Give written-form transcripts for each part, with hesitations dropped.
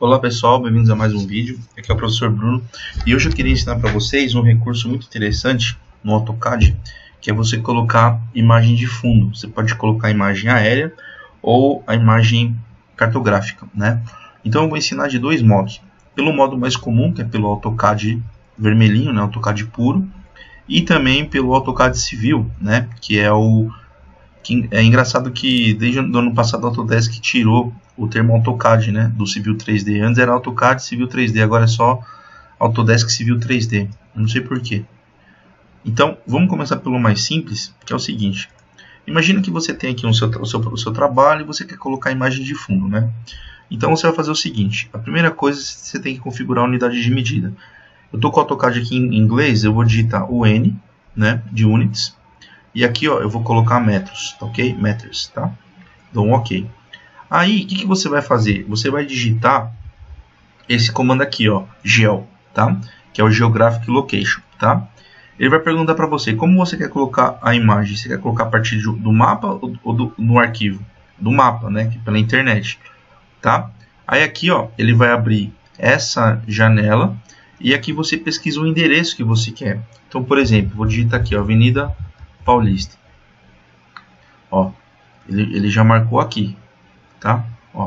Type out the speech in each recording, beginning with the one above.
Olá pessoal, bem-vindos a mais um vídeo. Aqui é o professor Bruno e hoje eu queria ensinar para vocês um recurso muito interessante no AutoCAD, que é você colocar imagem de fundo. Você pode colocar a imagem aérea ou a imagem cartográfica, né? Então eu vou ensinar de dois modos. Pelo modo mais comum, que é pelo AutoCAD vermelhinho, né? AutoCAD puro, e também pelo AutoCAD civil, né? Que é o... É engraçado que desde o ano passado a Autodesk tirou o termo AutoCAD, né, do Civil 3D. Antes era AutoCAD Civil 3D, agora é só Autodesk Civil 3D. Eu não sei porquê. Então, vamos começar pelo mais simples, que é o seguinte. Imagina que você tem aqui o seu trabalho e você quer colocar a imagem de fundo, né? Então você vai fazer o seguinte. A primeira coisa, você tem que configurar a unidade de medida. Eu estou com o AutoCAD aqui em inglês, eu vou digitar o N, né, de units. E aqui, ó, eu vou colocar metros, ok? Meters, tá? Dou um ok. Aí, o que você vai fazer? Você vai digitar esse comando aqui, ó, geo, tá? Que é o Geographic Location, tá? Ele vai perguntar para você como você quer colocar a imagem. Você quer colocar a partir do mapa ou no arquivo? Do mapa, né? Pela internet, tá? Aí aqui, ó, ele vai abrir essa janela e aqui você pesquisa o endereço que você quer. Então, por exemplo, vou digitar aqui, ó, Avenida Paulista. Ó, ele já marcou aqui, tá? Ó,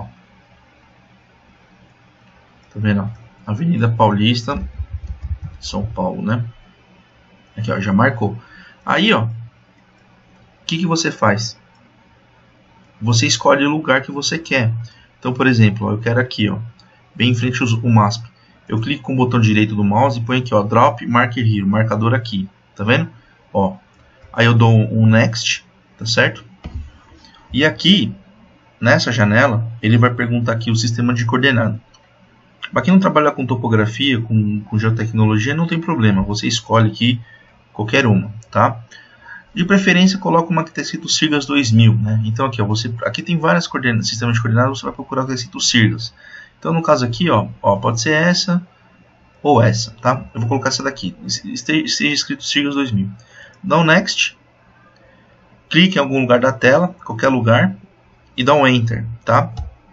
tá vendo? Avenida Paulista, São Paulo, né? Aqui, ó, já marcou. Aí, ó, o que você faz? Você escolhe o lugar que você quer. Então, por exemplo, ó, eu quero aqui, ó, bem em frente ao MASP. Eu clico com o botão direito do mouse e ponho aqui, ó, Drop Marker Here, marcador aqui, tá vendo? Ó. Aí eu dou um Next, tá certo? E aqui, nessa janela, ele vai perguntar aqui o sistema de coordenada. Para quem não trabalha com topografia, com geotecnologia, não tem problema. Você escolhe aqui qualquer uma, tá? De preferência, coloca uma que está escrito Sirgas 2000, né? Então aqui, ó, aqui tem várias coordenadas, sistemas de coordenadas, você vai procurar o que está escrito Sirgas. Então no caso aqui, ó, pode ser essa ou essa, tá? Eu vou colocar essa daqui, esteja escrito Sirgas 2000. Dá um Next, clique em algum lugar da tela, qualquer lugar, e dá um Enter, tá?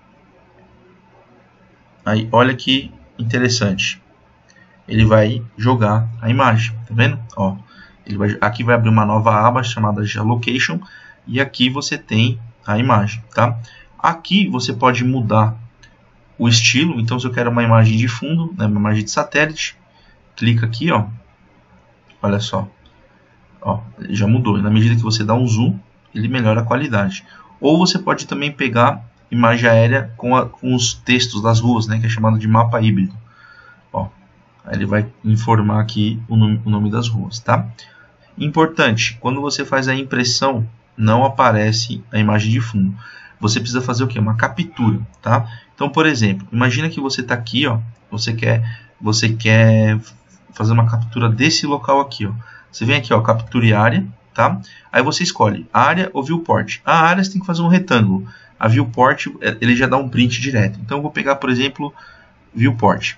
Aí, olha que interessante. Ele vai jogar a imagem, tá vendo? Ó, aqui vai abrir uma nova aba chamada Geolocation, e aqui você tem a imagem, tá? Aqui você pode mudar o estilo, então se eu quero uma imagem de fundo, né, uma imagem de satélite, clica aqui, ó, olha só. Ó, ele já mudou. Na medida que você dá um zoom, ele melhora a qualidade. Ou você pode também pegar imagem aérea com os textos das ruas, né, que é chamado de mapa híbrido. Ó, aí ele vai informar aqui o nome das ruas, tá? Importante, quando você faz a impressão, não aparece a imagem de fundo. Você precisa fazer o quê? Uma captura, tá? Então, por exemplo, imagina que você está aqui, ó, você quer fazer uma captura desse local aqui, ó. Você vem aqui, ó, capture área, tá? Aí você escolhe área ou viewport. A área você tem que fazer um retângulo. A viewport, ele já dá um print direto. Então eu vou pegar, por exemplo, viewport.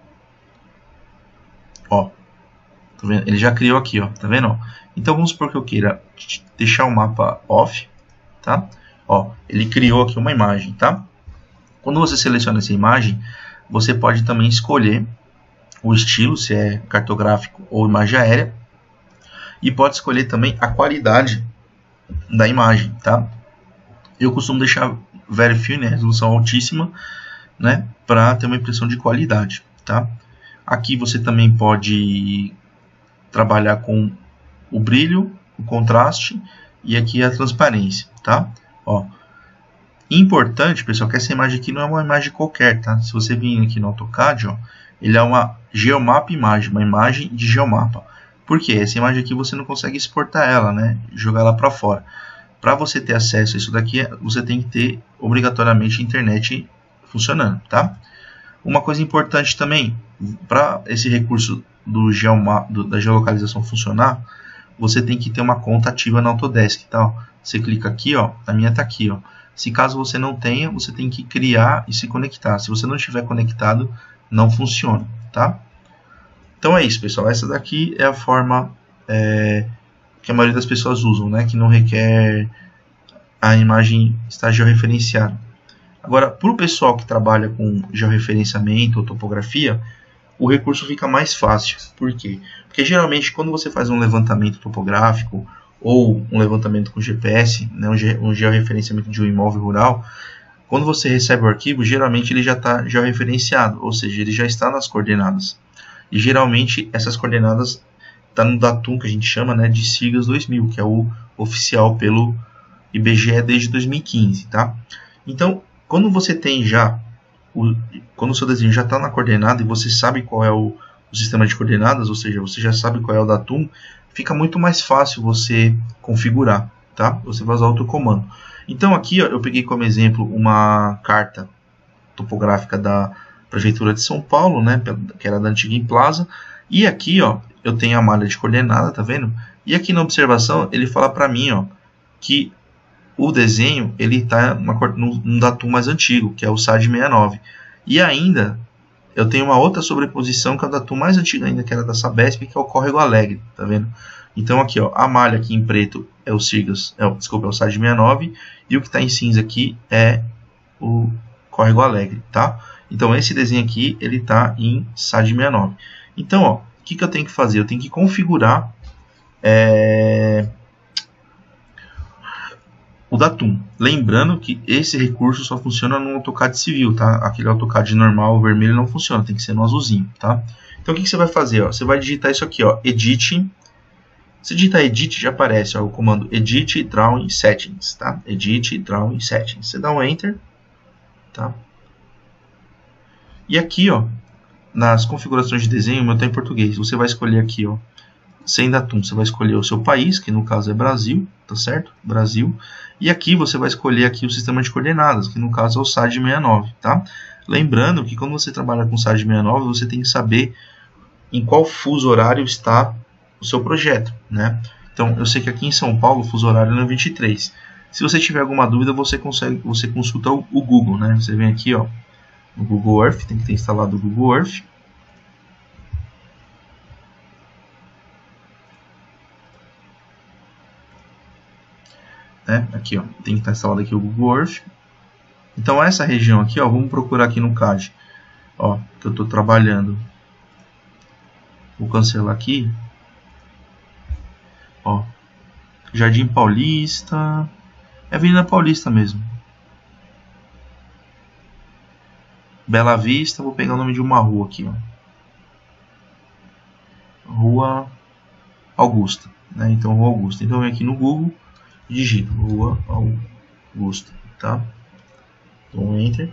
Ó, tá vendo? Ele já criou aqui, ó, tá vendo? Então vamos supor que eu queira deixar o mapa off, tá? Ó, ele criou aqui uma imagem, tá? Quando você seleciona essa imagem, você pode também escolher o estilo, se é cartográfico ou imagem aérea. E pode escolher também a qualidade da imagem, tá? Eu costumo deixar Very Few, né, resolução altíssima, né, para ter uma impressão de qualidade, tá? Aqui você também pode trabalhar com o brilho, o contraste e aqui a transparência, tá? Ó, importante, pessoal, que essa imagem aqui não é uma imagem qualquer, tá? Se você vir aqui no AutoCAD, ó, ele é uma Geomap imagem, uma imagem de geomapa. Por quê? Essa imagem aqui você não consegue exportar ela, né? Jogar ela para fora. Para você ter acesso a isso daqui, você tem que ter obrigatoriamente a internet funcionando, tá? Uma coisa importante também, para esse recurso da geolocalização funcionar, você tem que ter uma conta ativa na Autodesk, tá? Você clica aqui, ó, a minha está aqui, ó. Se caso você não tenha, você tem que criar e se conectar. Se você não estiver conectado, não funciona, tá? Então é isso, pessoal. Essa daqui é a forma que a maioria das pessoas usam, né? Que não requer a imagem estar georreferenciada. Agora, para o pessoal que trabalha com georreferenciamento ou topografia, o recurso fica mais fácil. Por quê? Porque geralmente quando você faz um levantamento topográfico ou um levantamento com GPS, né, um georreferenciamento de um imóvel rural, quando você recebe o arquivo, geralmente ele já está georreferenciado, ou seja, ele já está nas coordenadas. E geralmente essas coordenadas estão no Datum, que a gente chama, né, de Sigas 2000, que é o oficial pelo IBGE desde 2015. Tá? Então, quando você tem já, quando o seu desenho já está na coordenada e você sabe qual é o sistema de coordenadas, ou seja, você já sabe qual é o Datum, fica muito mais fácil você configurar. Tá? Você vai usar outro comando. Então aqui ó, eu peguei como exemplo uma carta topográfica da Prefeitura de São Paulo, né, que era da antiga Implaza, e aqui ó, eu tenho a malha de coordenada, tá vendo? E aqui na observação ele fala para mim ó, que o desenho ele está num Datum mais antigo, que é o SAD 69. E ainda eu tenho uma outra sobreposição que é o Datum mais antigo ainda, que era da Sabesp, que é o Córrego Alegre, tá vendo? Então aqui ó, a malha aqui em preto é o Sigas, desculpa, é o SAD 69, e o que está em cinza aqui é o Córrego Alegre, tá? Então esse desenho aqui ele está em SAD 69. Então ó, o que eu tenho que fazer? Eu tenho que configurar o Datum. Lembrando que esse recurso só funciona no AutoCAD civil, tá? Aquele AutoCAD normal, vermelho, não funciona, tem que ser no azulzinho, tá? Então o que você vai fazer? Ó? Você vai digitar isso aqui, ó, Edit. Se digitar Edit, já aparece ó, o comando Edit Drawing Settings, tá? Edit Drawing Settings. Você dá um Enter, tá? E aqui, ó, nas configurações de desenho, o meu está em português. Você vai escolher aqui, ó, sem Datum, você vai escolher o seu país, que no caso é Brasil, tá certo? Brasil. E aqui você vai escolher aqui o sistema de coordenadas, que no caso é o SAD 69, tá? Lembrando que quando você trabalha com SAD 69, você tem que saber em qual fuso horário está o seu projeto, né? Então, eu sei que aqui em São Paulo o fuso horário é 23. Se você tiver alguma dúvida, você consulta o Google, né? Você vem aqui, ó, no Google Earth, tem que ter instalado o Google Earth. Né? Aqui, ó, tem que estar instalado aqui o Google Earth. Então essa região aqui, ó, vamos procurar aqui no CAD, ó, que eu estou trabalhando. Vou cancelar aqui. Ó, Jardim Paulista, é Avenida Paulista mesmo. Bela Vista, vou pegar o nome de uma rua aqui, ó. Rua Augusta, né? Então Rua Augusta. Então eu venho aqui no Google e digito Rua Augusta, tá? Então Enter.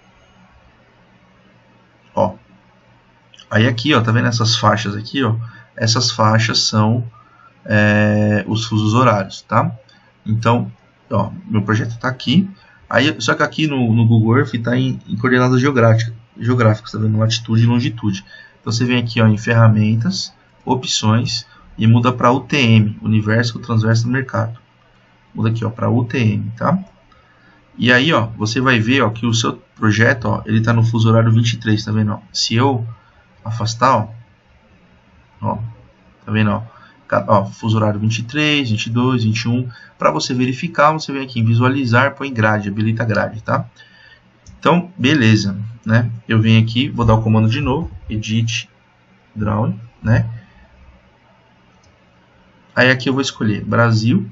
Ó. Aí aqui, ó, tá vendo essas faixas aqui, ó? Essas faixas são os fusos horários, tá? Então, ó, meu projeto está aqui. Aí, só que aqui no Google Earth está em coordenadas geográficas, tá vendo? Latitude e longitude. Então você vem aqui ó, em ferramentas, opções e muda para UTM, Universo Transverso do Mercado. Muda aqui ó, para UTM, tá? E aí ó, você vai ver ó, que o seu projeto ó, ele está no fuso horário 23, tá vendo? Ó? Se eu afastar, ó, tá vendo? Ó, fuso horário 23, 22, 21. Para você verificar, você vem aqui em visualizar, põe grade, habilita grade, tá? Então, beleza, né? Eu venho aqui, vou dar o comando de novo, Edit Drawing, né? Aí aqui eu vou escolher Brasil.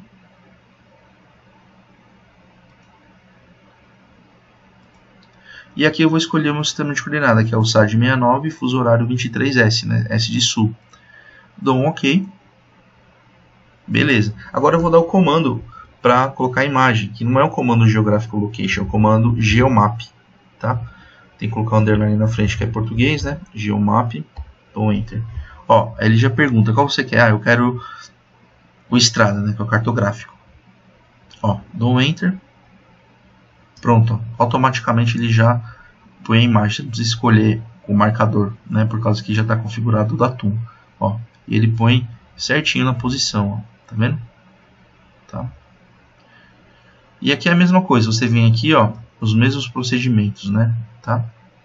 E aqui eu vou escolher o meu sistema de coordenada, que é o SAD 69, fuso horário 23S, né? S de sul. Dou um OK. Beleza. Agora eu vou dar o comando para colocar a imagem, que não é o comando Geographical Location, é o comando Geomap, tá? Tem que colocar um underline na frente, que é português, né? Geomap, dou Enter. Ó, aí ele já pergunta, qual você quer? Ah, eu quero o Estrada, né? Que é o cartográfico. Ó, dou Enter. Pronto, ó. Automaticamente ele já põe a imagem. Você não precisa escolher o marcador, né? Por causa que já está configurado o Datum. Ó, e ele põe certinho na posição, ó. Tá vendo? Tá. E aqui é a mesma coisa, você vem aqui, ó, os mesmos procedimentos, né? Tá?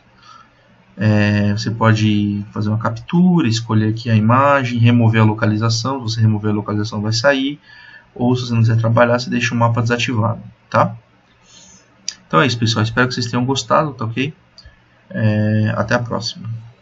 Você pode fazer uma captura, escolher aqui a imagem, remover a localização. Se você remover a localização vai sair, ou se você não quiser trabalhar, você deixa o mapa desativado, tá? Então é isso, pessoal. Espero que vocês tenham gostado, tá ok? Até a próxima.